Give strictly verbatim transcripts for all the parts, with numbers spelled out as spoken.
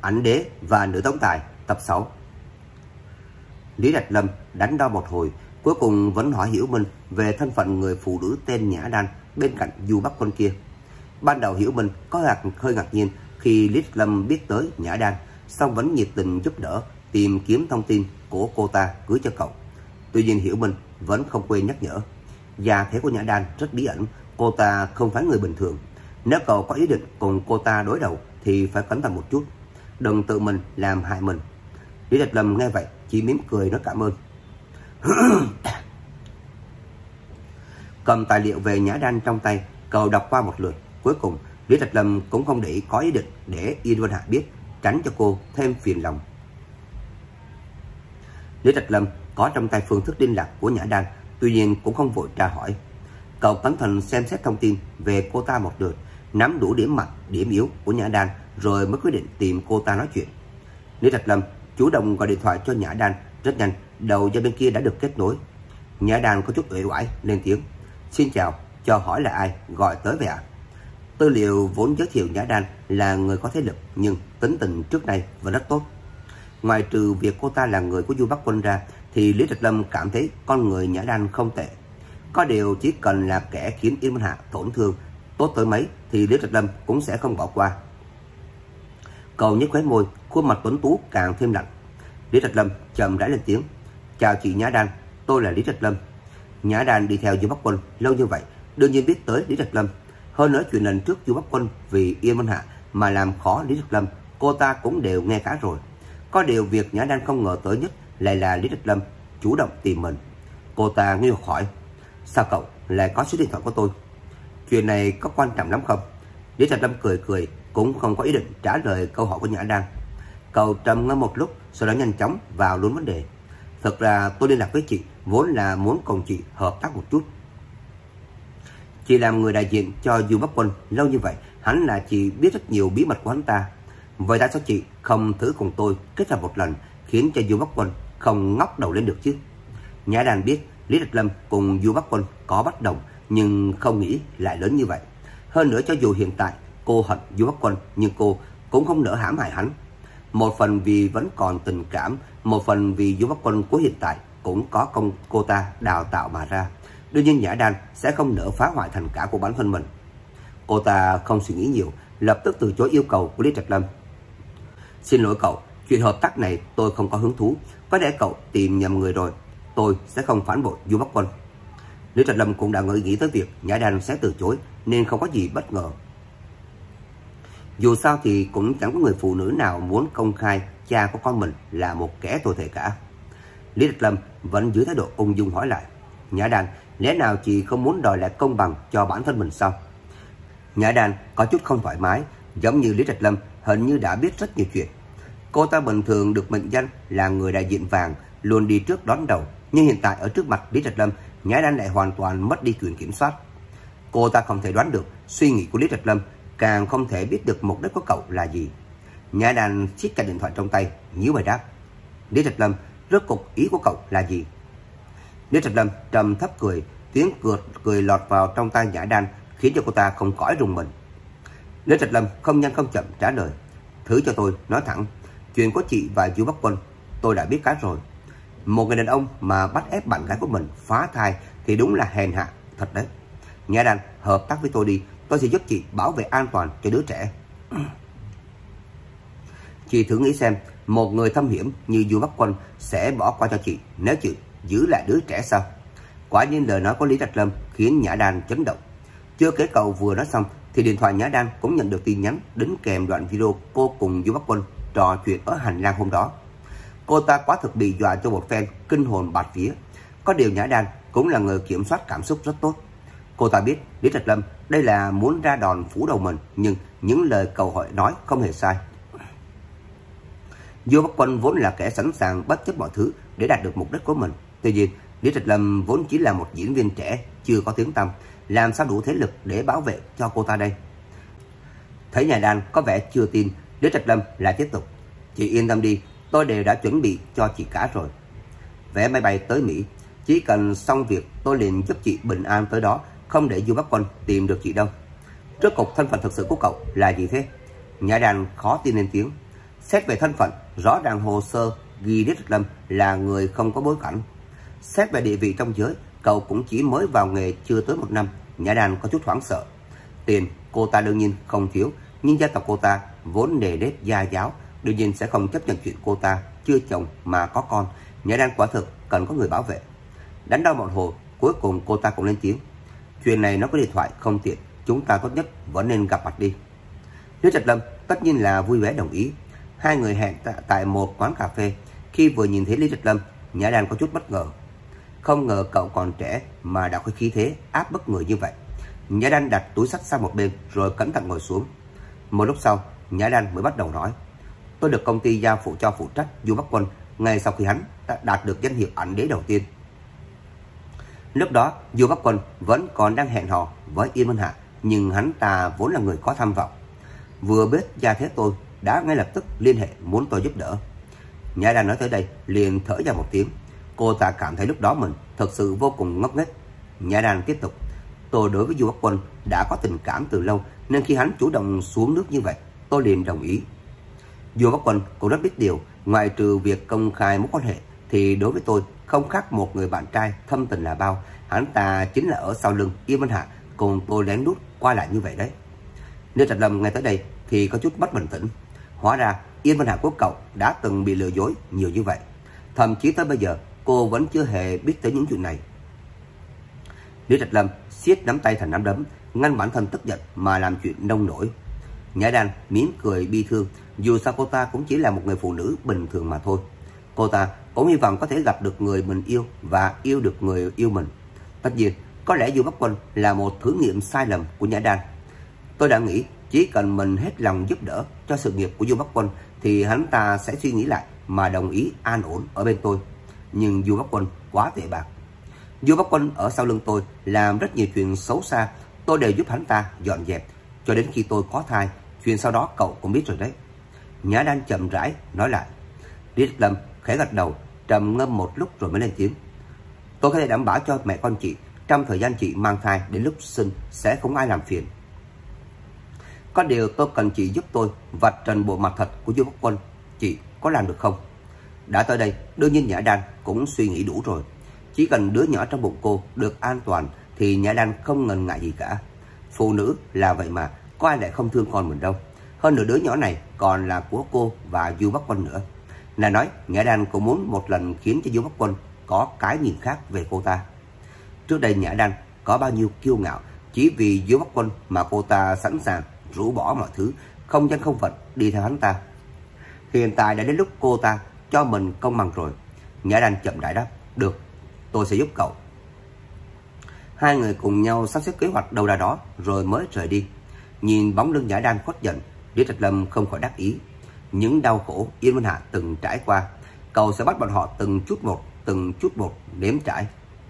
Ảnh đế và nữ tổng tài tập sáu. Lý Trạch Lâm đánh đo một hồi, cuối cùng vẫn hỏi Hiểu Minh về thân phận người phụ nữ tên Nhã Đan bên cạnh Du Bắc Quân kia. Ban đầu Hiểu Minh có hơi ngạc nhiên khi Lý Trạch Lâm biết tới Nhã Đan, song vẫn nhiệt tình giúp đỡ tìm kiếm thông tin của cô ta gửi cho cậu. Tuy nhiên Hiểu Minh vẫn không quên nhắc nhở, gia thế của Nhã Đan rất bí ẩn, cô ta không phải người bình thường. Nếu cậu có ý định cùng cô ta đối đầu thì phải cẩn thận một chút, đừng tự mình làm hại mình. Lý Trạch Lâm nghe vậy chỉ mỉm cười nói cảm ơn. Cầm tài liệu về Nhã Đan trong tay, cậu đọc qua một lượt. Cuối cùng Lý Trạch Lâm cũng không để có ý định để Yên Vân Hạ biết, tránh cho cô thêm phiền lòng. Lý Trạch Lâm có trong tay phương thức liên lạc của Nhã Đan, tuy nhiên cũng không vội tra hỏi. Cậu cẩn thận xem xét thông tin về cô ta một lượt, nắm đủ điểm mạnh, điểm yếu của Nhã Đan, rồi mới quyết định tìm cô ta nói chuyện. Lý Trạch Lâm chủ động gọi điện thoại cho Nhã Đan. Rất nhanh, đầu dây bên kia đã được kết nối. Nhã Đan có chút uể oải lên tiếng: "Xin chào, cho hỏi là ai gọi tới vậy ạ?" Tư liệu vốn giới thiệu Nhã Đan là người có thế lực, nhưng tính tình trước nay vẫn rất tốt. Ngoài trừ việc cô ta là người của Du Bắc Quân ra, thì Lý Trạch Lâm cảm thấy con người Nhã Đan không tệ. Có điều chỉ cần là kẻ khiến Yên Vân Hạ tổn thương, tốt tới mấy thì Lý Trạch Lâm cũng sẽ không bỏ qua. Cậu nhếch khóe môi, khuôn mặt tuấn tú càng thêm lạnh. Lý Trạch Lâm chậm rãi lên tiếng: "Chào chị Nhã Đan, tôi là Lý Trạch Lâm." Nhã Đan đi theo Du Bắc Quân lâu như vậy, đương nhiên biết tới Lý Trạch Lâm. Hơn nữa chuyện lần trước Du Bắc Quân vì Yên Vân Hạ mà làm khó Lý Trạch Lâm, cô ta cũng đều nghe cả rồi. Có điều việc Nhã Đan không ngờ tới nhất lại là Lý Trạch Lâm chủ động tìm mình. Cô ta nghi hoặc hỏi: "Sao cậu lại có số điện thoại của tôi? Chuyện này có quan trọng lắm không?" Lý Trạch Lâm cười cười, cũng không có ý định trả lời câu hỏi của Nhã Đan. Cậu trầm ngâm một lúc, sau đó nhanh chóng vào luôn vấn đề. "Thật ra tôi liên lạc với chị vốn là muốn cùng chị hợp tác một chút. Chị làm người đại diện cho Du Bắc Quân lâu như vậy, hắn là chị biết rất nhiều bí mật của hắn ta. Vậy tại sao chị không thử cùng tôi kết hợp một lần, khiến cho Du Bắc Quân không ngóc đầu lên được chứ?" Nhã Đan biết Lý Trạch Lâm cùng Du Bắc Quân có bất đồng, nhưng không nghĩ lại lớn như vậy. Hơn nữa, cho dù hiện tại cô hận Du Bắc Quân, nhưng cô cũng không nỡ hãm hại hắn. Một phần vì vẫn còn tình cảm, một phần vì Du Bắc Quân của hiện tại cũng có công cô ta đào tạo mà ra. Đương nhiên Nhã Đan sẽ không nỡ phá hoại thành quả của bản thân mình. Cô ta không suy nghĩ nhiều, lập tức từ chối yêu cầu của Lý Trạch Lâm. "Xin lỗi cậu, chuyện hợp tác này tôi không có hứng thú. Có lẽ cậu tìm nhầm người rồi. Tôi sẽ không phản bội Du Bắc Quân." Lý Trạch Lâm cũng đã ngợi nghĩ tới việc Nhã Đan sẽ từ chối, nên không có gì bất ngờ. Dù sao thì cũng chẳng có người phụ nữ nào muốn công khai cha của con mình là một kẻ tồi tệ cả. Lý Trạch Lâm vẫn giữ thái độ ung dung hỏi lại: "Nhã Đan, lẽ nào chị không muốn đòi lại công bằng cho bản thân mình sao?" Nhã Đan có chút không thoải mái, giống như Lý Trạch Lâm hình như đã biết rất nhiều chuyện. Cô ta bình thường được mệnh danh là người đại diện vàng, luôn đi trước đón đầu, nhưng hiện tại ở trước mặt Lý Trạch Lâm, Nhã Đan lại hoàn toàn mất đi quyền kiểm soát. Cô ta không thể đoán được suy nghĩ của Lý Trạch Lâm, càng không thể biết được mục đích của cậu là gì. Nhã Đan siết chặt điện thoại trong tay, nhíu mày đáp: "Lý Trạch Lâm, rốt cuộc ý của cậu là gì?" Lý Trạch Lâm trầm thấp cười, tiếng cười cười lọt vào trong tai Nhã Đan khiến cho cô ta không khỏi rùng mình. Lý Trạch Lâm không nhanh không chậm trả lời: "Thử cho tôi nói thẳng, chuyện của chị và Du Bắc Quân tôi đã biết cả rồi. Một người đàn ông mà bắt ép bạn gái của mình phá thai thì đúng là hèn hạ thật đấy. Nhã Đan, hợp tác với tôi đi, tôi sẽ giúp chị bảo vệ an toàn cho đứa trẻ." "Chị thử nghĩ xem, một người thâm hiểm như Du Bắc Quân sẽ bỏ qua cho chị nếu chị giữ lại đứa trẻ sao?" Quả nhiên lời nói của Lý Trạch Lâm khiến Nhã Đan chấn động. Chưa kể cậu vừa nói xong thì điện thoại Nhã Đan cũng nhận được tin nhắn đính kèm đoạn video cô cùng Du Bắc Quân trò chuyện ở hành lang hôm đó. Cô ta quá thực bị dọa cho một phen kinh hồn bạt vía. Có điều Nhã Đan cũng là người kiểm soát cảm xúc rất tốt. Cô ta biết Lý Trạch Lâm đây là muốn ra đòn phủ đầu mình, nhưng những lời cầu hỏi nói không hề sai. Du Bắc Quân vốn là kẻ sẵn sàng bất chấp mọi thứ để đạt được mục đích của mình. Tuy nhiên Lý Trạch Lâm vốn chỉ là một diễn viên trẻ chưa có tiếng tăm, làm sao đủ thế lực để bảo vệ cho cô ta đây? Thấy Nhã Đan có vẻ chưa tin, Lý Trạch Lâm lại tiếp tục: "Chị yên tâm đi, tôi đều đã chuẩn bị cho chị cả rồi. Vé máy bay tới Mỹ, chỉ cần xong việc tôi liền giúp chị bình an tới đó, không để Du Bắc Quân tìm được chị đâu." "Rốt cuộc thân phận thực sự của cậu là gì thế?" Nhã Đan khó tin lên tiếng: Xét về thân phận, rõ ràng hồ sơ ghi Lý Trạch Lâm là người không có bối cảnh. Xét về địa vị trong giới, cậu cũng chỉ mới vào nghề chưa tới một năm. Nhã Đan có chút hoảng sợ. Tiền cô ta đương nhiên không thiếu, nhưng gia tộc cô ta vốn nề nếp gia giáo, đương nhiên sẽ không chấp nhận chuyện cô ta chưa chồng mà có con. Nhã Đan quả thực cần có người bảo vệ. Đánh đau một hồi, cuối cùng cô ta cũng lên tiếng. Chuyện này nó có điện thoại không tiện, chúng ta tốt nhất vẫn nên gặp mặt đi. Lý Trạch Lâm tất nhiên là vui vẻ đồng ý. Hai người hẹn tại một quán cà phê. Khi vừa nhìn thấy Lý Trạch Lâm, Nhã Đan có chút bất ngờ. Không ngờ cậu còn trẻ mà đã có khí thế áp bức người như vậy. Nhã Đan đặt túi xách sang một bên rồi cẩn thận ngồi xuống. Một lúc sau, Nhã Đan mới bắt đầu nói. Tôi được công ty giao phụ cho phụ trách Du Bắc Quân ngay sau khi hắn đã đạt được danh hiệu ảnh đế đầu tiên. Lúc đó, Du Bắc Quân vẫn còn đang hẹn hò với Yên Minh Hạ, nhưng hắn ta vốn là người có tham vọng. Vừa biết gia thế tôi đã ngay lập tức liên hệ muốn tôi giúp đỡ. Nhã Đan nói tới đây liền thở ra một tiếng. Cô ta cảm thấy lúc đó mình thật sự vô cùng ngốc nghếch. Nhã Đan tiếp tục. Tôi đối với Du Bắc Quân đã có tình cảm từ lâu, nên khi hắn chủ động xuống nước như vậy, tôi liền đồng ý. Du Bắc Quân cũng rất biết điều, ngoại trừ việc công khai mối quan hệ thì đối với tôi không khác một người bạn trai thâm tình là bao. Hắn ta chính là ở sau lưng Yên Minh Hạ cùng tôi lén lút qua lại như vậy đấy. Lý Trạch Lâm nghe tới đây thì có chút bất bình tĩnh. Hóa ra Yên Minh Hạ của cậu đã từng bị lừa dối nhiều như vậy. Thậm chí tới bây giờ cô vẫn chưa hề biết tới những chuyện này. Lý Trạch Lâm siết nắm tay thành nắm đấm, ngăn bản thân tức giận mà làm chuyện nông nổi. Nhã Đan mỉm cười bi thương. Dù sao cô ta cũng chỉ là một người phụ nữ bình thường mà thôi. Cô ta cũng hy vọng có thể gặp được người mình yêu và yêu được người yêu mình. Tất nhiên, có lẽ Du Bắc Quân là một thử nghiệm sai lầm của Nhã Đan. Tôi đã nghĩ chỉ cần mình hết lòng giúp đỡ cho sự nghiệp của Du Bắc Quân thì hắn ta sẽ suy nghĩ lại mà đồng ý an ổn ở bên tôi. Nhưng Du Bắc Quân quá tệ bạc. Du Bắc Quân ở sau lưng tôi làm rất nhiều chuyện xấu xa, tôi đều giúp hắn ta dọn dẹp. Cho đến khi tôi có thai, chuyện sau đó cậu cũng biết rồi đấy. Nhã Đan chậm rãi nói lại. Lý Trạch Lâm khẽ gật đầu, trầm ngâm một lúc rồi mới lên tiếng. Tôi có thể đảm bảo cho mẹ con chị trong thời gian chị mang thai đến lúc sinh sẽ không ai làm phiền. Có điều tôi cần chị giúp tôi vạch trần bộ mặt thật của Du Bắc Quân. Chị có làm được không? Đã tới đây, đương nhiên Nhã Đan cũng suy nghĩ đủ rồi. Chỉ cần đứa nhỏ trong bụng cô được an toàn thì Nhã Đan không ngần ngại gì cả. Phụ nữ là vậy mà, có ai lại không thương con mình đâu. Hơn nữa đứa nhỏ này còn là của cô và Du Bắc Quân nữa. Là nói Nhã Đan cũng muốn một lần khiến cho Du Bắc Quân có cái nhìn khác về cô ta. Trước đây Nhã Đan có bao nhiêu kiêu ngạo, chỉ vì Du Bắc Quân mà cô ta sẵn sàng rũ bỏ mọi thứ, không danh không phận đi theo hắn ta. Hiện tại đã đến lúc cô ta cho mình công bằng rồi. Nhã Đan chậm rãi đáp. Được, tôi sẽ giúp cậu. Hai người cùng nhau sắp xếp kế hoạch đâu ra đó rồi mới rời đi. Nhìn bóng lưng Nhã Đan khuất dần, Lý Trạch Lâm không khỏi đắc ý. Những đau khổ Yên Minh Hạ từng trải qua, cậu sẽ bắt bọn họ từng chút một, từng chút một nếm trải.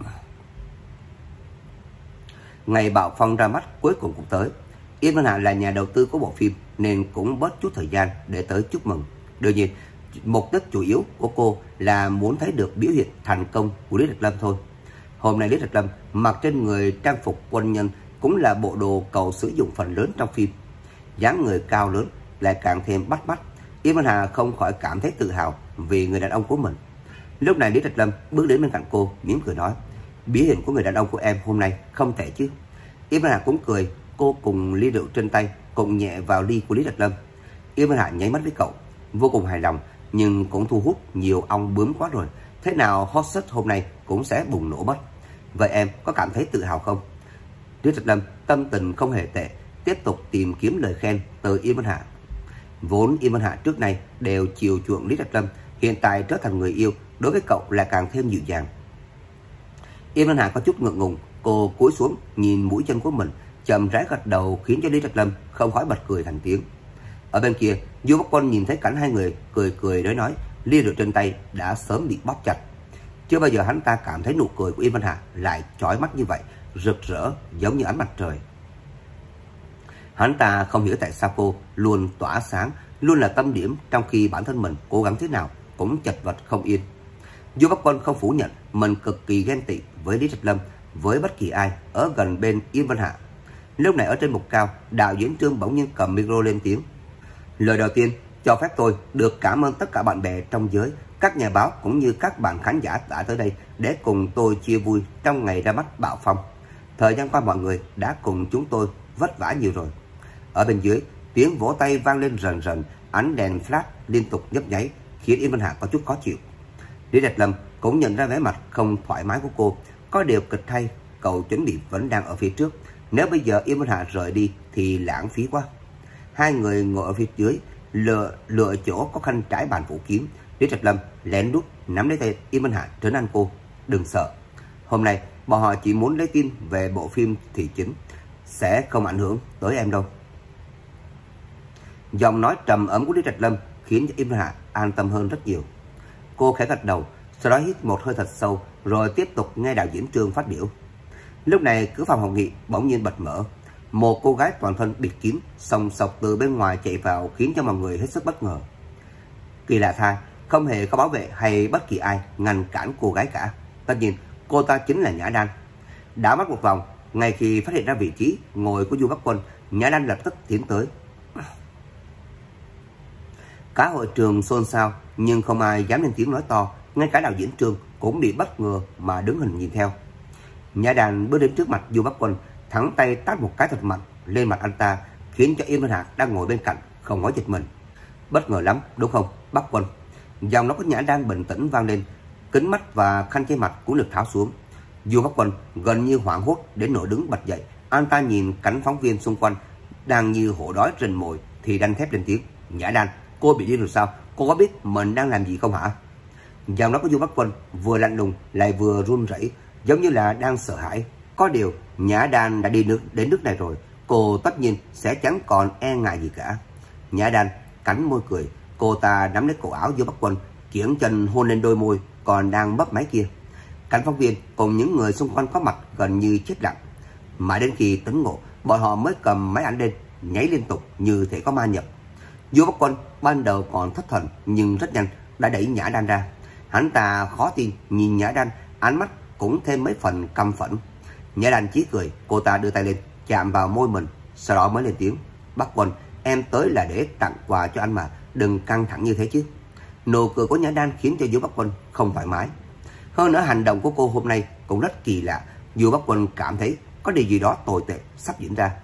Ngày bạo phong ra mắt cuối cùng cũng tới. Yên Minh Hạ là nhà đầu tư của bộ phim nên cũng bớt chút thời gian để tới chúc mừng. Đương nhiên, mục đích chủ yếu của cô là muốn thấy được biểu hiện thành công của Lý Trạch Lâm thôi. Hôm nay Lý Trạch Lâm mặc trên người trang phục quân nhân, cũng là bộ đồ cậu sử dụng phần lớn trong phim. Dáng người cao lớn lại càng thêm bắt mắt. Yên Minh Hà không khỏi cảm thấy tự hào vì người đàn ông của mình. Lúc này Lý Trạch Lâm bước đến bên cạnh cô, mỉm cười nói. Biểu hiện của người đàn ông của em hôm nay không thể chứ? Yên Minh Hà cũng cười. Cô cùng ly rượu trên tay cùng nhẹ vào ly của Lý Trạch Lâm. Yên Minh Hà nháy mắt với cậu, vô cùng hài lòng, nhưng cũng thu hút nhiều ong bướm quá rồi. Thế nào hot search hôm nay cũng sẽ bùng nổ mất. Vậy em có cảm thấy tự hào không? Lý Trạch Lâm tâm tình không hề tệ, tiếp tục tìm kiếm lời khen từ Yên Minh Hạ. Vốn Yên Minh Hạ trước này đều chiều chuộng Lý Trạch Lâm, hiện tại trở thành người yêu, đối với cậu là càng thêm dịu dàng. Yên Minh Hạ có chút ngượng ngùng, cô cúi xuống nhìn mũi chân của mình, chậm rãi gật đầu khiến cho Lý Trạch Lâm không khỏi bật cười thành tiếng. Ở bên kia, Du Bắc Quân nhìn thấy cảnh hai người cười cười nói nói, ly rượu trên tay đã sớm bị bóp chặt. Chưa bao giờ hắn ta cảm thấy nụ cười của Yên Minh Hạ lại chói mắt như vậy, rực rỡ giống như ánh mặt trời. Hắn ta không hiểu tại sao cô luôn tỏa sáng, luôn là tâm điểm, trong khi bản thân mình cố gắng thế nào cũng chật vật không yên. Du Bắc Quân không phủ nhận mình cực kỳ ghen tị với Lý Trạch Lâm, với bất kỳ ai ở gần bên Yên Minh Hạ. Lúc này ở trên mục cao, đạo diễn Trương bỗng nhiên cầm micro lên tiếng. Lời đầu tiên, Cho phép tôi được cảm ơn tất cả bạn bè trong giới, các nhà báo cũng như các bạn khán giả đã tới đây để cùng tôi chia vui trong ngày ra mắt Bạo Phong. Thời gian qua mọi người đã cùng chúng tôi vất vả nhiều rồi. Ở bên dưới, tiếng vỗ tay vang lên rần rần, ánh đèn flash liên tục nhấp nháy khiến Yên Vân Hạ có chút khó chịu. Lý Trạch Lâm cũng nhận ra vẻ mặt không thoải mái của cô. Có điều kịch thay, cậu chuẩn bị vẫn đang ở phía trước. Nếu bây giờ Yên Vân Hạ rời đi thì lãng phí quá. Hai người ngồi ở phía dưới, lựa lựa chỗ có khăn trải bàn vũ kiếm. Lý Trạch Lâm lén lút nắm lấy tay Yên Vân Hạ trấn an cô. Đừng sợ. Hôm nay bọn họ chỉ muốn lấy tin về bộ phim thì chính, sẽ không ảnh hưởng tới em đâu. Giọng nói trầm ấm của Lý Trạch Lâm khiến cho Yên Vân Hạ an tâm hơn rất nhiều. Cô khẽ gật đầu, sau đó hít một hơi thật sâu rồi tiếp tục nghe đạo diễn Trương phát biểu. Lúc này cửa phòng hội nghị bỗng nhiên bật mở. Một cô gái toàn thân bịt kín sòng sọc từ bên ngoài chạy vào khiến cho mọi người hết sức bất ngờ. Kỳ lạ thay, không hề có bảo vệ hay bất kỳ ai ngăn cản cô gái cả. Tất nhiên, cô ta chính là Nhã Đan. Đã mất một vòng, ngay khi phát hiện ra vị trí ngồi của Du Bắc Quân, Nhã Đan lập tức tiến tới. Cả hội trường xôn xao, nhưng không ai dám lên tiếng nói to. Ngay cả đạo diễn Trương cũng bị bất ngờ mà đứng hình nhìn theo. Nhã Đan bước đến trước mặt Du Bắc Quân, thẳng tay tát một cái thật mạnh lên mặt anh ta, khiến cho Yên Vân Hạ đang ngồi bên cạnh không nói giật mình. Bất ngờ lắm, đúng không, Bắc Quân? Giọng nói của Nhã Đan bình tĩnh vang lên. Kính mắt và khăn che mặt cũng được tháo xuống. Du Bắc Quân gần như hoảng hốt đến nỗi đứng bật dậy. Anh ta nhìn cánh phóng viên xung quanh đang như hổ đói rình mồi thì đanh thép lên tiếng. Nhã Đan, cô bị điên rồi sao? Cô có biết mình đang làm gì không hả? Giọng nói của Du Bắc Quân vừa lạnh lùng lại vừa run rẩy, giống như là đang sợ hãi. Có điều Nhã Đan đã đi nước đến nước này rồi, cô tất nhiên sẽ chẳng còn e ngại gì cả. Nhã Đan cắn môi cười, cô ta nắm lấy cổ áo Du Bắc Quân, kiễng chân hôn lên đôi môi còn đang mấp máy kia. Cảnh phóng viên cùng những người xung quanh có mặt gần như chết lặng. Mãi đến khi tỉnh ngộ, bọn họ mới cầm máy ảnh lên, nhảy liên tục như thể có ma nhập. Du Bắc Quân ban đầu còn thất thần nhưng rất nhanh đã đẩy Nhã Đan ra. Hắn ta khó tin nhìn Nhã Đan, ánh mắt cũng thêm mấy phần căm phẫn. Nhã Đan chỉ cười, cô ta đưa tay lên chạm vào môi mình, sau đó mới lên tiếng. Bắc Quân, em tới là để tặng quà cho anh mà, đừng căng thẳng như thế chứ. Nụ cười của Nhã Đan khiến cho Du Bắc Quân không thoải mái. Hơn nữa hành động của cô hôm nay cũng rất kỳ lạ. Du Bắc Quân cảm thấy có điều gì đó tồi tệ sắp diễn ra.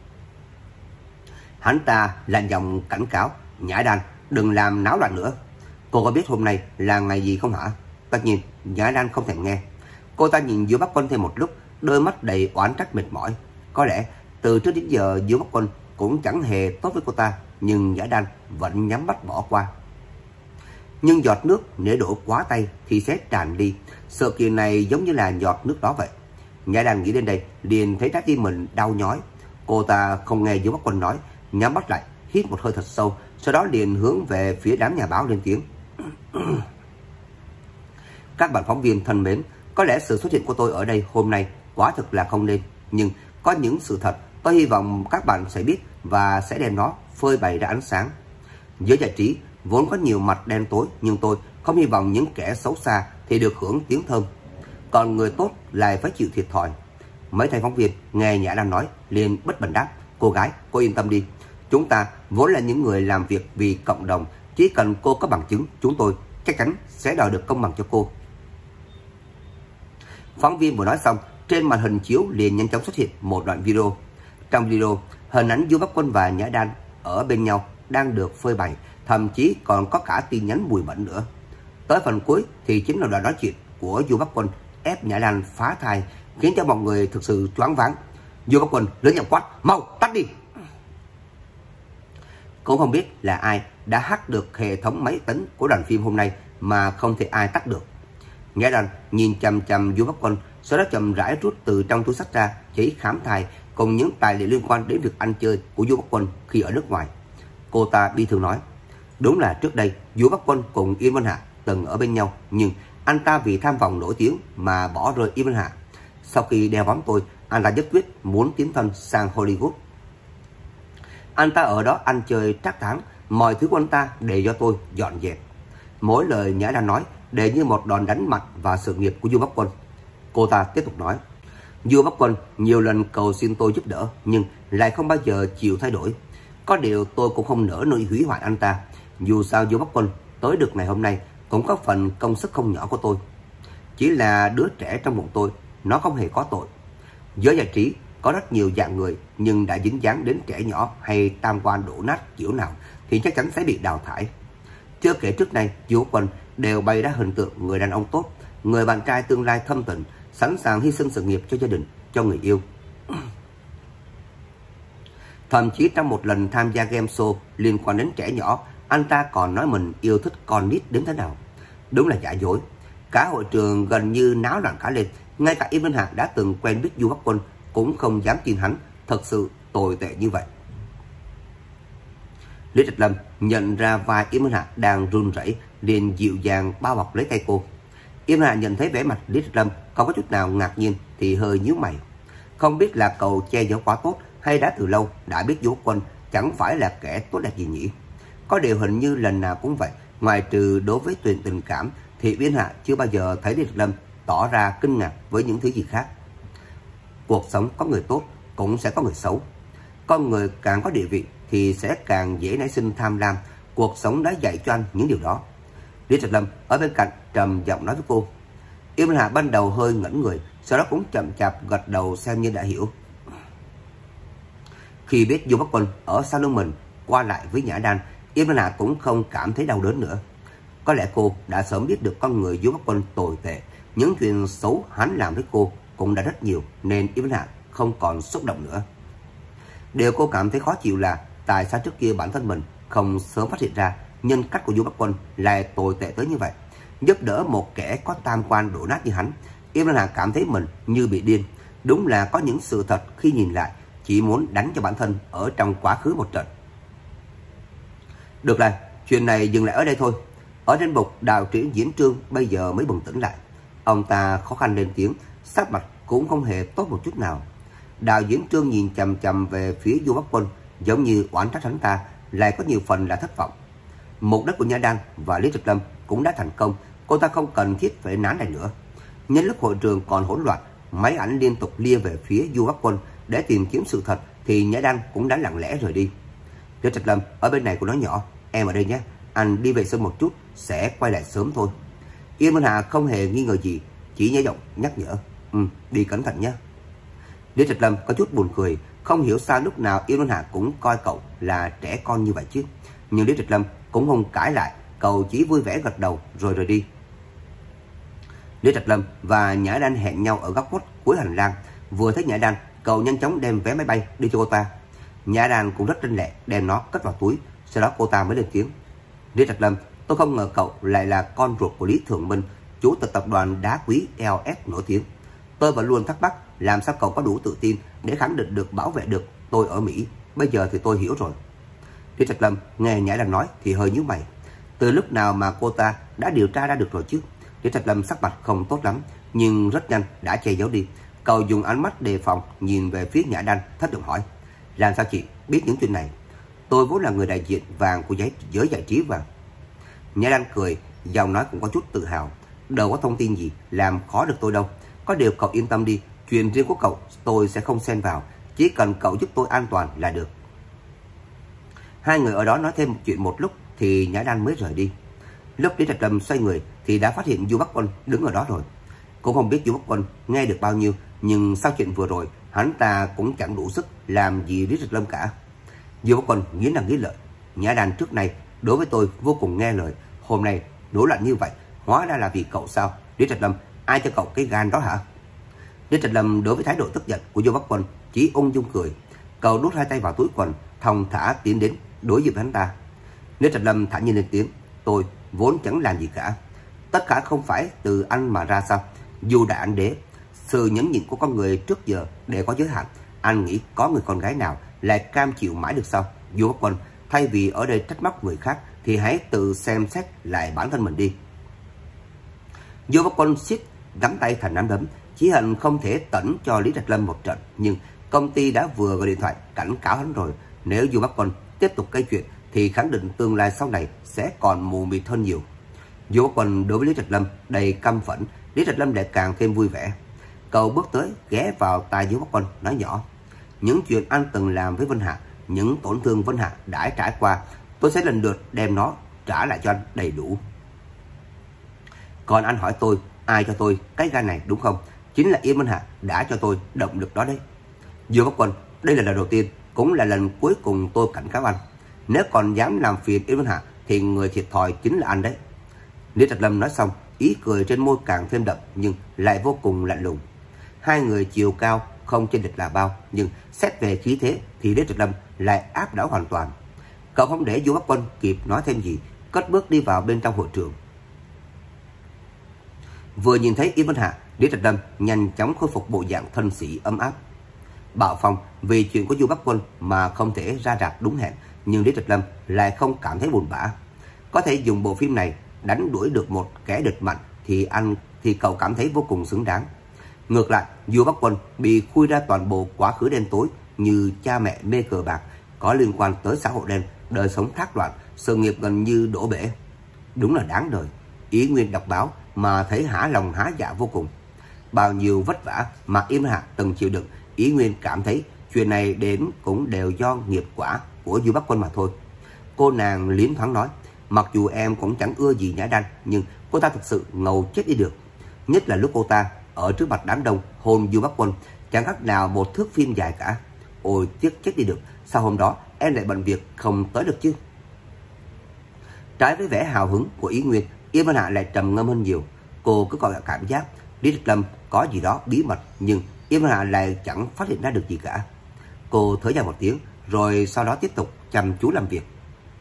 Hắn ta lạnh giọng cảnh cáo. Nhã Đan, đừng làm náo loạn nữa. Cô có biết hôm nay là ngày gì không hả? Tất nhiên Nhã Đan không thèm nghe. Cô ta nhìn Du Bắc Quân thêm một lúc, đôi mắt đầy oán trách mệt mỏi. Có lẽ từ trước đến giờ Du Bắc Quân cũng chẳng hề tốt với cô ta, nhưng Nhã Đan vẫn nhắm mắt bỏ qua. Nhưng giọt nước nếu đổ quá tay thì sẽ tràn đi. Sự kiện này giống như là giọt nước đó vậy. Nhã Đan nghĩ đến đây liền thấy trái tim mình đau nhói. Cô ta không nghe Du Bắc Quân nói, nhắm mắt lại, hít một hơi thật sâu, sau đó liền hướng về phía đám nhà báo lên tiếng. Các bạn phóng viên thân mến, có lẽ sự xuất hiện của tôi ở đây hôm nay quả thực là không nên, nhưng có những sự thật tôi hy vọng các bạn sẽ biết và sẽ đem nó phơi bày ra ánh sáng. Giới giải trí vốn có nhiều mặt đen tối, nhưng tôi không hy vọng những kẻ xấu xa thì được hưởng tiếng thơm, còn người tốt lại phải chịu thiệt thòi. Mấy thầy phóng viên nghe Nhã Đan nói liền bất bình đáp. Cô gái, cô yên tâm đi, chúng ta vốn là những người làm việc vì cộng đồng, chỉ cần cô có bằng chứng, chúng tôi chắc chắn sẽ đòi được công bằng cho cô. Phóng viên vừa nói xong, trên màn hình chiếu liền nhanh chóng xuất hiện một đoạn video. Trong video, hình ảnh Du Bắc Quân và Nhã Đan ở bên nhau đang được phơi bày, thậm chí còn có cả tin nhắn mùi bẩn nữa. Tới phần cuối thì chính là đoạn nói chuyện của Du Bắc Quân ép Nhã Đan phá thai, khiến cho mọi người thực sự choáng váng. Du Bắc Quân lớn giọng quát, mau tắt đi. Cũng không biết là ai đã hack được hệ thống máy tính của đoàn phim hôm nay mà không thể ai tắt được. Nhã Đan nhìn chằm chằm Du Bắc Quân, sau đó chậm rãi rút từ trong túi xách ra giấy khám thai cùng những tài liệu liên quan đến việc ăn chơi của Du Bắc Quân khi ở nước ngoài. Cô ta bi thương nói, đúng là trước đây Du Bắc Quân cùng Yên Vân Hạ từng ở bên nhau, nhưng anh ta vì tham vọng nổi tiếng mà bỏ rơi Yên Vân Hạ. Sau khi đeo bám tôi, anh ta nhất quyết muốn tiến thân sang Hollywood. Anh ta ở đó ăn chơi trác táng, mọi thứ của anh ta để cho tôi dọn dẹp. Mỗi lời Nhã Đan nói để như một đòn đánh mạnh vào sự nghiệp của Du Bắc Quân. Cô ta tiếp tục nói, Du Bắc Quân nhiều lần cầu xin tôi giúp đỡ nhưng lại không bao giờ chịu thay đổi. Có điều tôi cũng không nỡ nơi hủy hoại anh ta. Dù sao Du Bắc Quân tới được ngày hôm nay cũng có phần công sức không nhỏ của tôi. Chỉ là đứa trẻ trong bụng tôi, nó không hề có tội. Giới giải trí có rất nhiều dạng người, nhưng đã dính dáng đến trẻ nhỏ hay tam quan đổ nát kiểu nào thì chắc chắn sẽ bị đào thải. Chưa kể trước nay Du Bắc Quân đều bày ra hình tượng người đàn ông tốt, người bạn trai tương lai thâm tình, sẵn sàng hy sinh sự nghiệp cho gia đình, cho người yêu. Thậm chí trong một lần tham gia game show liên quan đến trẻ nhỏ, anh ta còn nói mình yêu thích con nít đến thế nào. Đúng là giả dối. Cả hội trường gần như náo loạn cả lên. Ngay cả Yến Minh Hạ đã từng quen biết Du Bắc Quân cũng không dám tin hắn thật sự tồi tệ như vậy. Lý Trạch Lâm nhận ra vai Yến Minh Hạ đang run rẩy, liền dịu dàng bao bọc lấy tay cô. Yến Minh Hạ nhận thấy vẻ mặt Lý Trạch Lâm không có chút nào ngạc nhiên thì hơi nhíu mày. Không biết là cậu che giấu quá tốt hay đã từ lâu đã biết Du Bắc Quân chẳng phải là kẻ tốt đẹp gì nhỉ? Có điều hình như lần nào cũng vậy, ngoài trừ đối với chuyện tình cảm thì Yến Hạ chưa bao giờ thấy Lý Trạch Lâm tỏ ra kinh ngạc với những thứ gì khác. Cuộc sống có người tốt cũng sẽ có người xấu. Con người càng có địa vị thì sẽ càng dễ nảy sinh tham lam. Cuộc sống đã dạy cho anh những điều đó. Lý Trạch Lâm ở bên cạnh trầm giọng nói với cô. Yến Minh Hạ ban đầu hơi ngẩn người, sau đó cũng chậm chạp gật đầu xem như đã hiểu. Khi biết Du Bắc Quân ở sau lưng mình qua lại với Nhã Đan, Yến Minh Hạ cũng không cảm thấy đau đớn nữa. Có lẽ cô đã sớm biết được con người Du Bắc Quân tồi tệ, những chuyện xấu hắn làm với cô cũng đã rất nhiều, nên Yến Minh Hạ không còn xúc động nữa. Điều cô cảm thấy khó chịu là tại sao trước kia bản thân mình không sớm phát hiện ra nhân cách của Du Bắc Quân lại tồi tệ tới như vậy. Giúp đỡ một kẻ có tam quan đổ nát như hắn, Yến Minh Hạ cảm thấy mình như bị điên. Đúng là có những sự thật khi nhìn lại chỉ muốn đánh cho bản thân ở trong quá khứ một trận. Được rồi, chuyện này dừng lại ở đây thôi. Ở trên bục, đạo trưởng Diễn Trương bây giờ mới bừng tỉnh lại. Ông ta khó khăn lên tiếng, sắc mặt cũng không hề tốt một chút nào. Đạo Diễn Trương nhìn chằm chằm về phía Du Bắc Quân, giống như oán trách hắn ta, lại có nhiều phần là thất vọng. Mục đích của Nhã Đan và Lý Trạch Lâm cũng đã thành công, cô ta không cần thiết phải nán lại nữa. Nhân lúc hội trường còn hỗn loạn, máy ảnh liên tục lia về phía Du Bắc Quân để tìm kiếm sự thật, thì Nhã Đan cũng đã lặng lẽ rời đi. Lý Trạch Lâm ở bên này cũng nói nhỏ, em ở đây nhé, anh đi vệ sinh một chút, sẽ quay lại sớm thôi. Yến Minh Hạ không hề nghi ngờ gì, chỉ nhẹ giọng nhắc nhở, ừ, đi cẩn thận nhé. Lý Trạch Lâm có chút buồn cười, không hiểu sao lúc nào Yến Minh Hạ cũng coi cậu là trẻ con như vậy chứ. Nhưng Lý Trạch Lâm cũng không cãi lại, cậu chỉ vui vẻ gật đầu rồi rời đi. Lý Trạch Lâm và Nhã Đan hẹn nhau ở góc khuất cuối hành lang. Vừa thấy Nhã Đan, cậu nhanh chóng đem vé máy bay đi cho cô ta. Nhã Đan cũng rất tinh lẹ đem nó cất vào túi, sau đó cô ta mới lên tiếng. Lý Trạch Lâm, tôi không ngờ cậu lại là con ruột của Lý Thường Minh, chủ tịch tập đoàn đá quý lờ ét nổi tiếng. Tôi vẫn luôn thắc mắc làm sao cậu có đủ tự tin để khẳng định được bảo vệ được tôi ở Mỹ. Bây giờ thì tôi hiểu rồi. Lý Trạch Lâm nghe Nhã Đan nói thì hơi nhíu mày. Từ lúc nào mà cô ta đã điều tra ra được rồi chứ? Lý Trạch Lâm sắc mặt không tốt lắm, nhưng rất nhanh đã che giấu đi. Cậu dùng ánh mắt đề phòng nhìn về phía Nhã Đan, thấp giọng hỏi, làm sao chị biết những chuyện này? Tôi vốn là người đại diện vàng của giới, giới giải trí vàng. Nhã Đan cười, giọng nói cũng có chút tự hào. Đâu có thông tin gì làm khó được tôi đâu. Có điều cậu yên tâm đi, chuyện riêng của cậu tôi sẽ không xen vào, chỉ cần cậu giúp tôi an toàn là được. Hai người ở đó nói thêm một chuyện một lúc thì Nhã Đan mới rời đi. Lúc Lý Trạch Lâm xoay người thì đã phát hiện Du Bắc Quân đứng ở đó rồi. Cũng không biết Du Bắc Quân nghe được bao nhiêu, nhưng sau chuyện vừa rồi hắn ta cũng chẳng đủ sức làm gì Lý Trạch Lâm cả. Du Bắc Quân nghiến răng nghiến lợi, Nhã Đan trước này đối với tôi vô cùng nghe lời, hôm nay nổi loạn như vậy, hóa ra là vì cậu sao? Lý Trạch Lâm, ai cho cậu cái gan đó hả? Lý Trạch Lâm đối với thái độ tức giận của Du Bắc Quân chỉ ung dung cười. Cậu đút hai tay vào túi quần, thong thả tiến đến đối diện với hắn ta. Lý Trạch Lâm thản nhiên lên tiếng, tôi vốn chẳng làm gì cả, tất cả không phải từ anh mà ra sao? Dù đã anh đế, sự nhẫn nhịn của con người trước giờ để có giới hạn, anh nghĩ có người con gái nào lại cam chịu mãi được sao? Du Bắc Quân, thay vì ở đây trách móc người khác thì hãy tự xem xét lại bản thân mình đi. Du Bắc Quân siết nắm tay thành nắm đấm, chỉ hận không thể tẩn cho Lý Trạch Lâm một trận, nhưng công ty đã vừa gọi điện thoại cảnh cáo hắn rồi, nếu Du Bắc Quân tiếp tục gây chuyện thì khẳng định tương lai sau này sẽ còn mù mịt hơn nhiều. Du Bắc Quân đối với Lý Trạch Lâm đầy căm phẫn, Lý Trạch Lâm lại càng thêm vui vẻ. Cậu bước tới ghé vào tai Du Bắc Quân nói nhỏ, những chuyện anh từng làm với Vân Hạ, những tổn thương Vân Hạ đã trải qua, tôi sẽ lần lượt đem nó trả lại cho anh đầy đủ. Còn anh hỏi tôi, ai cho tôi cái gan này đúng không? Chính là Yên Minh Hà đã cho tôi động lực đó đấy. Dương Bắc Quân, đây là lần đầu tiên, cũng là lần cuối cùng tôi cảnh cáo anh. Nếu còn dám làm phiền Yên Minh Hà thì người thiệt thòi chính là anh đấy. Lý Trạch Lâm nói xong, ý cười trên môi càng thêm đậm nhưng lại vô cùng lạnh lùng. Hai người chiều cao không chênh lệch là bao, nhưng xét về khí thế thì Lý Trạch Lâm lại áp đảo hoàn toàn. Cậu không để Dương Bắc Quân kịp nói thêm gì, cất bước đi vào bên trong hội trường. Vừa nhìn thấy Yên Minh Hà, Lý Trạch Lâm nhanh chóng khôi phục bộ dạng thân sĩ ấm áp. Bảo Phong vì chuyện của Dương Bắc Quân mà không thể ra rạp đúng hẹn, nhưng Lý Trạch Lâm lại không cảm thấy buồn bã. Có thể dùng bộ phim này đánh đuổi được một kẻ địch mạnh thì anh thì cậu cảm thấy vô cùng xứng đáng. Ngược lại, Dương Bắc Quân bị khui ra toàn bộ quá khứ đen tối như cha mẹ mê cờ bạc, có liên quan tới xã hội đen, đời sống thác loạn, sự nghiệp gần như đổ bể. Đúng là đáng đời. Ý Nguyên đọc báo mà thấy hả lòng há dạ vô cùng. Bao nhiêu vất vả mà Yên Minh Hà từng chịu đựng, Ý Nguyên cảm thấy chuyện này đến cũng đều do nghiệp quả của Dương Bắc Quân mà thôi. Cô nàng liến thoáng nói, mặc dù em cũng chẳng ưa gì Nhã Đan, nhưng cô ta thực sự ngầu chết đi được. Nhất là lúc cô ta ở trước mặt đám đông hôn Dương Bắc Quân, chẳng khác nào một thước phim dài cả. Ôi tiếc chết đi được, sao hôm đó em lại bận việc không tới được chứ? Trái với vẻ hào hứng của Ý Nguyên, Yên Minh Hà lại trầm ngâm hơn nhiều. Cô cứ có cảm giác Lý Trạch Lâm có gì đó bí mật, nhưng Yên Minh Hà lại chẳng phát hiện ra được gì cả. Cô thở dài một tiếng, rồi sau đó tiếp tục chăm chú làm việc.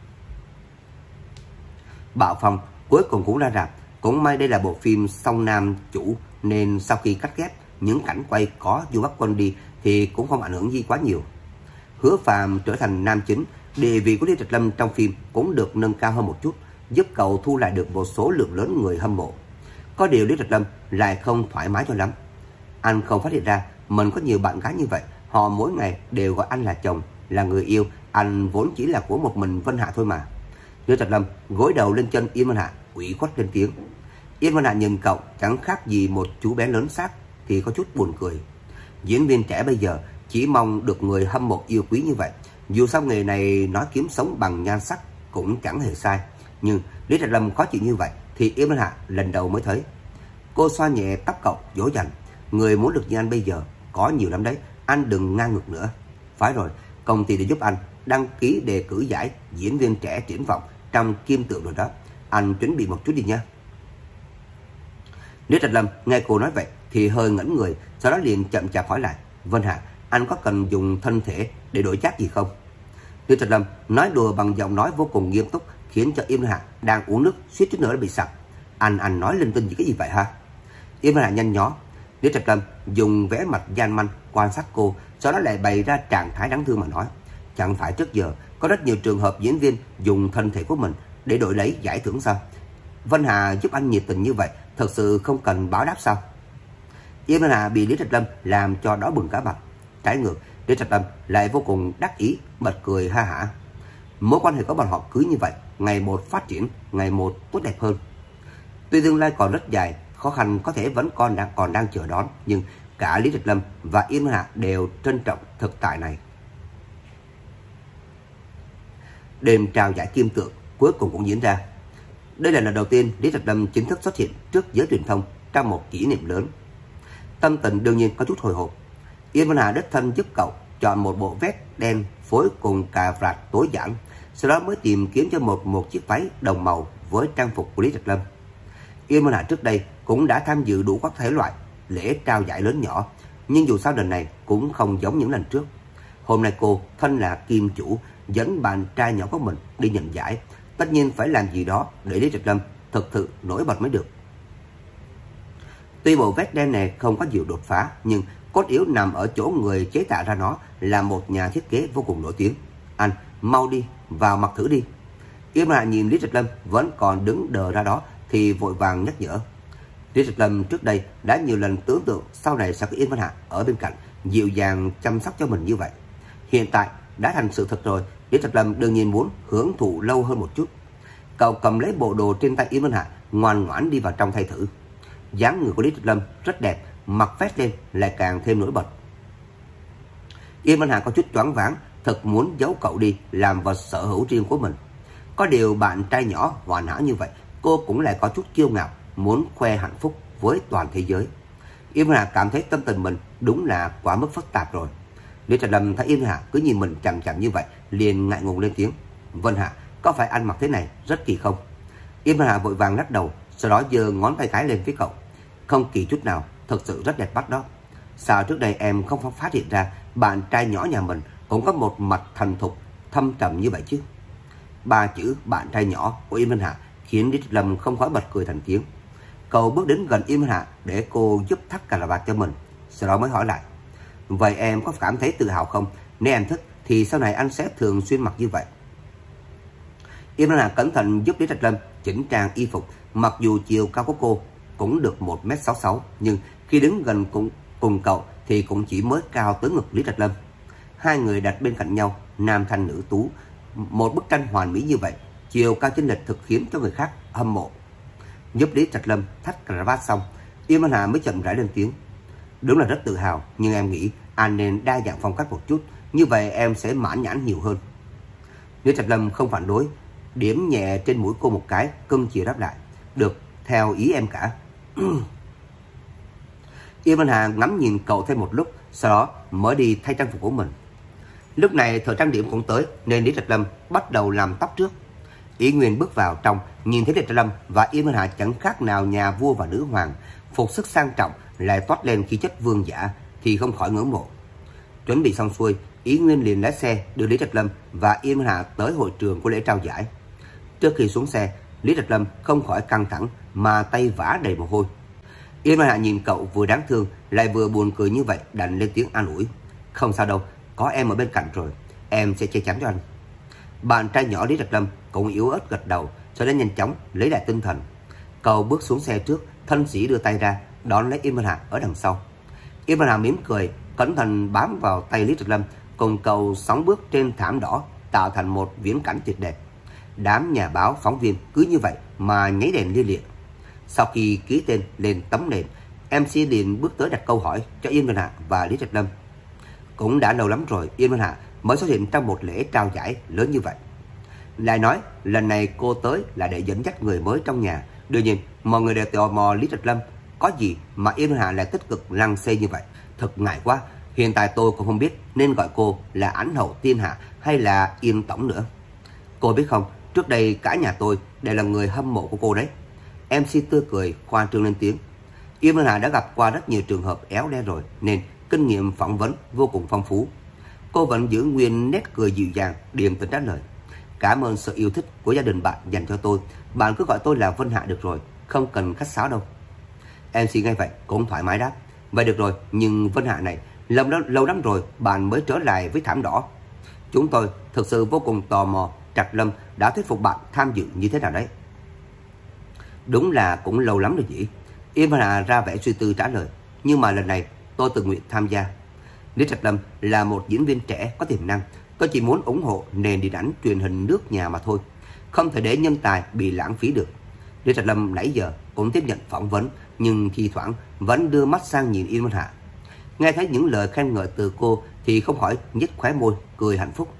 Bảo Phong cuối cùng cũng ra rạp. Cũng may đây là bộ phim song nam chủ, nên sau khi cắt ghép những cảnh quay có Dương Bắc Quân đi thì cũng không ảnh hưởng gì quá nhiều. Hứa Phàm trở thành nam chính, địa vị của Lý Trạch Lâm trong phim cũng được nâng cao hơn một chút, giúp cậu thu lại được một số lượng lớn người hâm mộ. Có điều Lý Trạch Lâm lại không thoải mái cho lắm. Anh không phát hiện ra mình có nhiều bạn gái như vậy, họ mỗi ngày đều gọi anh là chồng, là người yêu, anh vốn chỉ là của một mình Vân Hạ thôi mà. Lý Trạch Lâm gối đầu lên chân Yên Minh Hà, ủy khuất lên tiếng. Yên Minh Hà nhìn cậu chẳng khác gì một chú bé lớn xác thì có chút buồn cười. Diễn viên trẻ bây giờ chỉ mong được người hâm mộ yêu quý như vậy. Dù sao nghề này nói kiếm sống bằng nhan sắc cũng chẳng hề sai. Nhưng Lý Trạch Lâm khó chịu như vậy thì Yên Minh Hà lần đầu mới thấy. Cô xoa nhẹ tóc cậu dỗ dành. Người muốn được như anh bây giờ có nhiều lắm đấy, anh đừng ngang ngược nữa. Phải rồi, công ty để giúp anh đăng ký đề cử giải diễn viên trẻ triển vọng trong Kim Tượng rồi đó. Anh chuẩn bị một chút đi nha. Lý Trạch Lâm nghe cô nói vậy thì hơi ngẩn người, sau đó liền chậm chạp hỏi lại, Vân Hà, anh có cần dùng thân thể để đổi chác gì không? Lý Trạch Lâm nói đùa bằng giọng nói vô cùng nghiêm túc, khiến cho Yên Minh Hà đang uống nước suýt chút nữa đã bị sặc. Anh anh nói linh tinh gì cái gì vậy hả? Yên Minh Hà nhanh nhó. Lý Trạch Lâm dùng vẻ mặt gian manh quan sát cô, sau đó lại bày ra trạng thái đáng thương mà nói, chẳng phải trước giờ có rất nhiều trường hợp diễn viên dùng thân thể của mình để đổi lấy giải thưởng sao? Vân Hà giúp anh nhiệt tình như vậy, thật sự không cần báo đáp sao? Yên Minh Hà bị Lý Trạch Lâm làm cho đỏ bừng cả mặt. Trái ngược, Lý Trạch Lâm lại vô cùng đắc ý, bật cười ha hả. Mối quan hệ của bọn họ cứ như vậy, ngày một phát triển, ngày một tốt đẹp hơn. Tuy tương lai còn rất dài, khó khăn có thể vẫn còn đang còn đang chờ đón, nhưng cả Lý Trạch Lâm và Yên Minh Hà đều trân trọng thực tại này. Đêm trao giải Kim Tượng cuối cùng cũng diễn ra. Đây là lần đầu tiên Lý Trạch Lâm chính thức xuất hiện trước giới truyền thông trong một kỷ niệm lớn. Tâm tình đương nhiên có chút hồi hộp. Yên Minh Hà đích thân giúp cậu chọn một bộ vest đen phối cùng cà vạt tối giản, sau đó mới tìm kiếm cho một một chiếc váy đồng màu với trang phục của Lý Trạch Lâm. Yên Minh Hà trước đây cũng đã tham dự đủ các thể loại lễ trao giải lớn nhỏ, nhưng dù sao lần này cũng không giống những lần trước. Hôm nay cô thân là kim chủ dẫn bạn trai nhỏ của mình đi nhận giải, tất nhiên phải làm gì đó để Lý Trạch Lâm thực sự nổi bật mới được. Tuy bộ vest đen này không có nhiều đột phá, nhưng cốt yếu nằm ở chỗ người chế tạo ra nó là một nhà thiết kế vô cùng nổi tiếng. Anh mau đi vào mặc thử đi. Yên Minh Hà nhìn Lý Trạch Lâm vẫn còn đứng đờ ra đó thì vội vàng nhắc nhở. Lý Trạch Lâm trước đây đã nhiều lần tưởng tượng sau này sẽ có Yên Minh Hà ở bên cạnh dịu dàng chăm sóc cho mình như vậy. Hiện tại đã thành sự thật rồi, Lý Trạch Lâm đương nhiên muốn hưởng thụ lâu hơn một chút. Cậu cầm lấy bộ đồ trên tay Yên Minh Hà, ngoan ngoãn đi vào trong thay thử. Dáng người của Lý Trạch Lâm rất đẹp, mặc vest lên lại càng thêm nổi bật. Yên Minh Hà có chút choáng váng, thật muốn giấu cậu đi làm vật sở hữu riêng của mình. Có điều bạn trai nhỏ hoàn hảo như vậy, cô cũng lại có chút kiêu ngạo, muốn khoe hạnh phúc với toàn thế giới. Yến Vân Hà cảm thấy tâm tình mình đúng là quá mức phức tạp rồi. Lý Trạch Lâm thấy Yến Vân Hà cứ nhìn mình chằm chằm như vậy, liền ngại ngùng lên tiếng. Vân Hà, có phải anh mặc thế này rất kỳ không? Yến Vân Hà vội vàng lắc đầu, sau đó giơ ngón tay cái lên với cậu. Không kỳ chút nào, thật sự rất đẹp mắt đó. Sao trước đây em không phát hiện ra bạn trai nhỏ nhà mình cũng có một mặt thành thục, thâm trầm như vậy chứ? Ba chữ bạn trai nhỏ của Yến Vân Hà khiến Lý Trạch Lâm không khỏi bật cười thành tiếng. Cậu bước đến gần Yến Vân Hà để cô giúp thắt cà vạt cho mình, sau đó mới hỏi lại. Vậy em có cảm thấy tự hào không? Nếu em thích thì sau này anh sẽ thường xuyên mặc như vậy. Yến Vân Hà cẩn thận giúp Lý Trạch Lâm chỉnh trang y phục. Mặc dù chiều cao của cô cũng được một mét sáu mươi sáu, nhưng khi đứng gần cùng, cùng cậu thì cũng chỉ mới cao tới ngực Lý Trạch Lâm. Hai người đặt bên cạnh nhau, nam thanh nữ tú, một bức tranh hoàn mỹ như vậy, chiều cao chênh lệch thực khiến cho người khác hâm mộ. Giúp Lý Trạch Lâm thắt cà vạt xong, Yến Vân Hà mới chậm rãi lên tiếng. Đúng là rất tự hào, nhưng em nghĩ anh nên đa dạng phong cách một chút, như vậy em sẽ mãn nhãn nhiều hơn. Lý Trạch Lâm không phản đối, điểm nhẹ trên mũi cô một cái, cưng chiều đáp lại. Được, theo ý em cả. Yến Vân Hà ngắm nhìn cậu thêm một lúc, sau đó mới đi thay trang phục của mình. Lúc này thời trang điểm cũng tới, nên Lý Trạch Lâm bắt đầu làm tóc trước. Ý Nguyên bước vào trong, nhìn thấy Lý Trạch Lâm và Yến Vân Hà chẳng khác nào nhà vua và nữ hoàng, phục sức sang trọng lại toát lên khí chất vương giả, thì không khỏi ngưỡng mộ. Chuẩn bị xong xuôi, Ý Nguyên liền lái xe đưa Lý Trạch Lâm và Yến Vân Hà tới hội trường của lễ trao giải. Trước khi xuống xe, Lý Trạch Lâm không khỏi căng thẳng mà tay vã đầy mồ hôi. Yến Vân Hà nhìn cậu vừa đáng thương lại vừa buồn cười như vậy, đành lên tiếng an ủi. Không sao đâu, có em ở bên cạnh rồi, em sẽ che chắn cho anh. Bạn trai nhỏ Lý Trạch Lâm cũng yếu ớt gật đầu, sau đó nhanh chóng lấy lại tinh thần. Cậu bước xuống xe trước, thân sĩ đưa tay ra đón lấy Yến Vân Hà ở đằng sau. Yến Vân Hà mỉm cười, cẩn thận bám vào tay Lý Trạch Lâm, cùng cậu sóng bước trên thảm đỏ, tạo thành một viễn cảnh tuyệt đẹp. Đám nhà báo, phóng viên cứ như vậy mà nháy đèn lia lịa. Sau khi ký tên lên tấm nền, em xê liền bước tới đặt câu hỏi cho Yến Vân Hà và Lý Trạch Lâm. Cũng đã lâu lắm rồi Yến Vân Hà mới xuất hiện trong một lễ trao giải lớn như vậy. Lại nói lần này cô tới là để dẫn dắt người mới trong nhà. Đương nhiên mọi người đều tò mò Lý Trạch Lâm có gì mà Yến Vân Hà lại tích cực lăng xê như vậy. Thật ngại quá, hiện tại tôi cũng không biết nên gọi cô là Ánh Hậu Thiên Hạ hay là Yên Tổng nữa. Cô biết không, trước đây cả nhà tôi đều là người hâm mộ của cô đấy. em xê tươi cười khoa trương lên tiếng. Yến Vân Hà đã gặp qua rất nhiều trường hợp éo le rồi, nên kinh nghiệm phỏng vấn vô cùng phong phú. Cô vẫn giữ nguyên nét cười dịu dàng, điềm tĩnh trả lời. Cảm ơn sự yêu thích của gia đình bạn dành cho tôi. Bạn cứ gọi tôi là Vân Hạ được rồi, không cần khách sáo đâu. em xê nghe vậy cũng thoải mái đáp. Vậy được rồi, nhưng Vân Hạ này, lâu, lâu lắm rồi bạn mới trở lại với thảm đỏ. Chúng tôi thực sự vô cùng tò mò Trạch Lâm đã thuyết phục bạn tham dự như thế nào đấy. Đúng là cũng lâu lắm rồi nhỉ. Yến Vân Hà ra vẻ suy tư trả lời. Nhưng mà lần này tôi tự nguyện tham gia. Lý Trạch Lâm là một diễn viên trẻ có tiềm năng. Tôi chỉ muốn ủng hộ nền điện ảnh truyền hình nước nhà mà thôi, không thể để nhân tài bị lãng phí được. Lý Trạch Lâm nãy giờ cũng tiếp nhận phỏng vấn, nhưng thi thoảng vẫn đưa mắt sang nhìn Yến Vân Hà. Nghe thấy những lời khen ngợi từ cô thì không khỏi nhếch khóe môi cười hạnh phúc.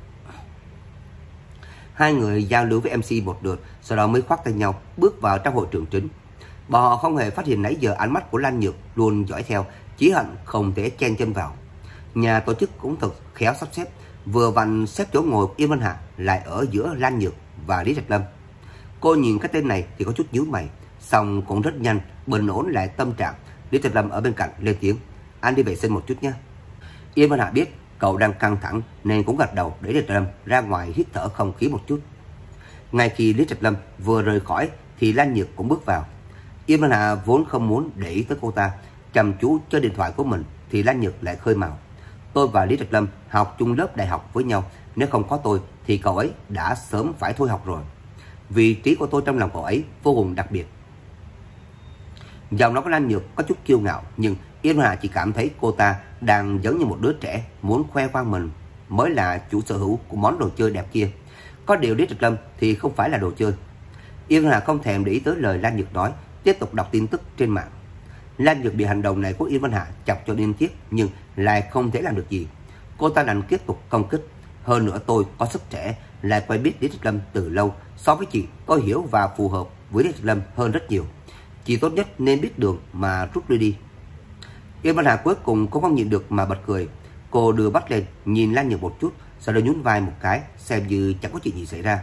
Hai người giao lưu với em xê một lượt, sau đó mới khoác tay nhau bước vào trong hội trường chính. Bọn họ không hề phát hiện nãy giờ ánh mắt của Lan Nhược luôn dõi theo, chỉ hận không thể chen chân vào. Nhà tổ chức cũng thật khéo sắp xếp, vừa vặn xếp chỗ ngồi của Yến Vân Hà lại ở giữa Lan Nhược và Lý Trạch Lâm. Cô nhìn cái tên này thì có chút nhíu mày, xong cũng rất nhanh bình ổn lại tâm trạng. Lý Trạch Lâm ở bên cạnh lên tiếng. Anh đi vệ sinh một chút nhé. Yến Vân Hà biết cậu đang căng thẳng nên cũng gật đầu để Lý Trạch Lâm ra ngoài hít thở không khí một chút. Ngay khi Lý Trạch Lâm vừa rời khỏi thì Lan Nhược cũng bước vào. Yến Vân Hà vốn không muốn để ý tới cô ta, chăm chú chơi điện thoại của mình, thì Lan Nhược lại khơi mào. Tôi và Lý Trạch Lâm học chung lớp đại học với nhau, nếu không có tôi thì cậu ấy đã sớm phải thôi học rồi. Vị trí của tôi trong lòng cậu ấy vô cùng đặc biệt. Giọng nói của Lan Nhược có chút kiêu ngạo, nhưng Yến Vân Hà chỉ cảm thấy cô ta đang giống như một đứa trẻ muốn khoe khoang mình mới là chủ sở hữu của món đồ chơi đẹp kia. Có điều Lý Trạch Lâm thì không phải là đồ chơi. Yến Vân Hà không thèm để ý tới lời Lan Nhược nói, tiếp tục đọc tin tức trên mạng. Lan Nhược bị hành động này của Yến Vân Hà chọc cho điên tiết, nhưng lại không thể làm được gì. Cô ta đành tiếp tục công kích. Hơn nữa tôi có sức trẻ, lại quen biết Lý Trạch Lâm từ lâu. So với chị, tôi hiểu và phù hợp với Lý Trạch Lâm hơn rất nhiều. Chị tốt nhất nên biết đường mà rút lui đi. Yên Văn Hà cuối cùng cũng không nhịn được mà bật cười. Cô đưa mắt lên nhìn Lan Nhược một chút, sau đó nhún vai một cái, xem như chẳng có chuyện gì xảy ra.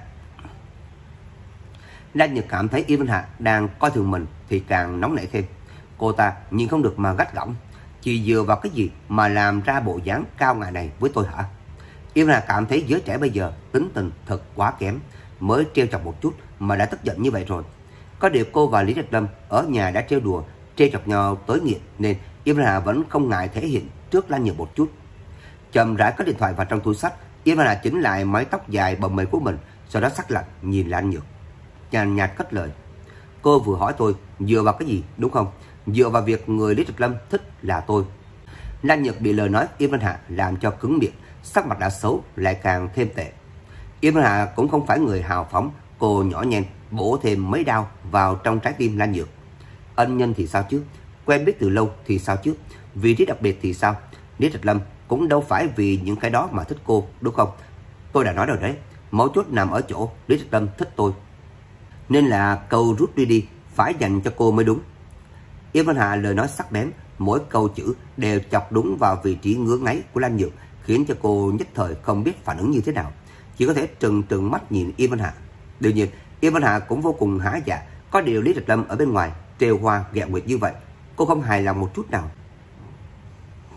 Lan Nhược cảm thấy Yên Văn Hà đang coi thường mình thì càng nóng nảy thêm. Cô ta nhìn không được mà gắt gỏng. Chị dựa vào cái gì mà làm ra bộ dáng cao ngạo này với tôi hả? Yên Văn Hà cảm thấy giới trẻ bây giờ tính tình thật quá kém, mới trêu chọc một chút mà đã tức giận như vậy rồi. Có điều cô và Lý Trạch Lâm ở nhà đã trêu đùa, trêu chọc nhau tới nghiện nên Yên Văn Hà vẫn không ngại thể hiện trước Lan Nhược một chút. Chậm rãi cất điện thoại vào trong túi xách, Yên Văn Hà chỉnh lại mái tóc dài bồng bềnh của mình, sau đó sắc lạnh nhìn Lan Nhược, nhàn nhạt cất lời. Cô vừa hỏi tôi dựa vào cái gì đúng không? Dựa vào việc người Lý Trạch Lâm thích là tôi. Lan Nhược bị lời nói Yên Văn Hà làm cho cứng miệng, sắc mặt đã xấu lại càng thêm tệ. Yên Văn Hà cũng không phải người hào phóng, cô nhỏ nhen bổ thêm mấy đao vào trong trái tim Lan Nhược. Ân nhân thì sao chứ? Quen biết từ lâu thì sao chứ? Vị trí đặc biệt thì sao? Lý Trạch Lâm cũng đâu phải vì những cái đó mà thích cô, đúng không? Tôi đã nói rồi đấy, mấu chốt nằm ở chỗ Lý Trạch Lâm thích tôi. Nên là câu rút đi đi phải dành cho cô mới đúng. Yên Văn Hà lời nói sắc bén, mỗi câu chữ đều chọc đúng vào vị trí ngứa ngáy của Lan Nhược, khiến cho cô nhất thời không biết phản ứng như thế nào, chỉ có thể trừng trừng mắt nhìn Yên Văn Hà. Đương nhiên, Yên Văn Hà cũng vô cùng há dạ, có điều Lý Trạch Lâm ở bên ngoài trêu hoa ghẹo nguyệt như vậy, cô không hài lòng một chút nào.